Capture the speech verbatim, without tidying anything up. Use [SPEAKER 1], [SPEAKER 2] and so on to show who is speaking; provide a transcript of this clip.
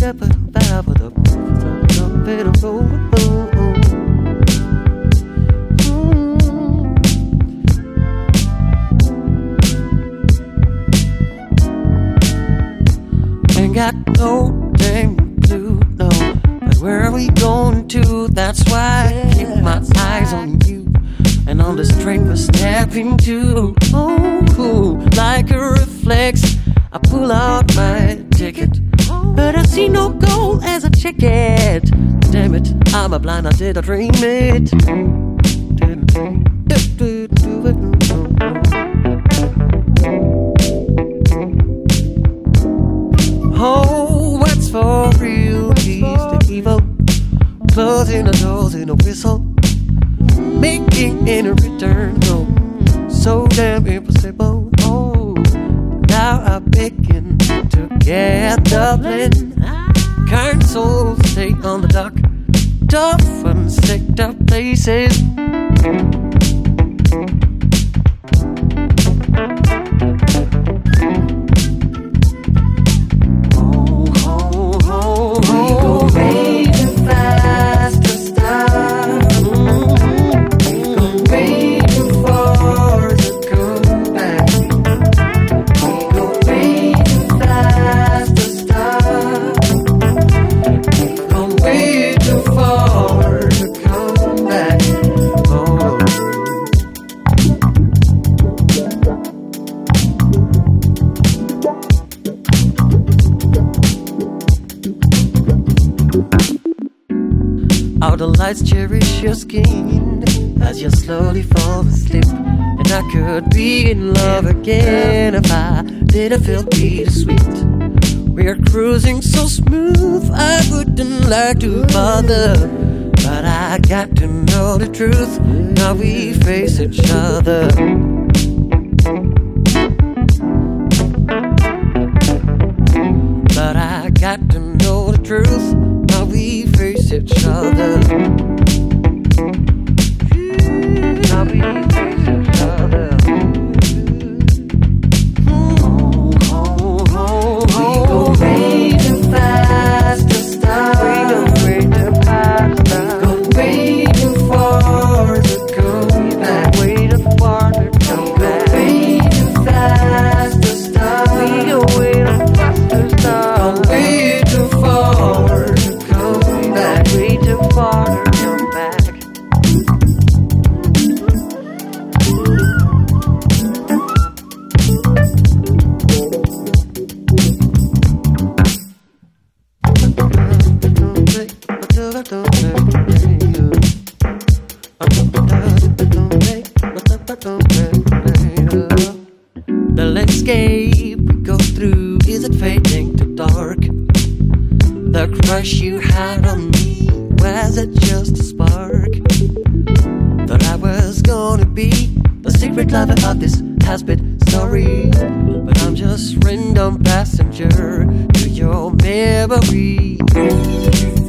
[SPEAKER 1] Ain't got no damn clue, no. But where are we going to? That's why I keep my eyes on you. And on this train we're stepping to. Oh, like a reflex, I pull out my ticket. But I see no gold as I check it. Damn it, I'm a blind, I did I dream it. Oh, what's for real? He's the evil. Closing the doors in a whistle. Making in a return, no. So damn impossible. Oh, now I'm begin to get the blend. Kind souls stay on the dock. Tough and sticked up places. How the lights cherish your skin as you slowly fall asleep. And I could be in love again if I didn't feel bittersweet. We're cruising so smooth, I wouldn't like to bother. But I got to know the truth, now we face each other. But I got to know the truth, now we face each other. Now we face each other. Oh, oh, oh, oh. We go way too fast to stop. We go way too fast to go way too far to come back. Way too far to come back. Way too fast to stop. We go way too fast to stop. Way too far to come back. Way too far to come back. The landscape we go through, is it fading to dark? The crush you had on me, was it just a spark? Thought I was gonna be the secret lover of this has-been story, but I'm just random passenger to your memory.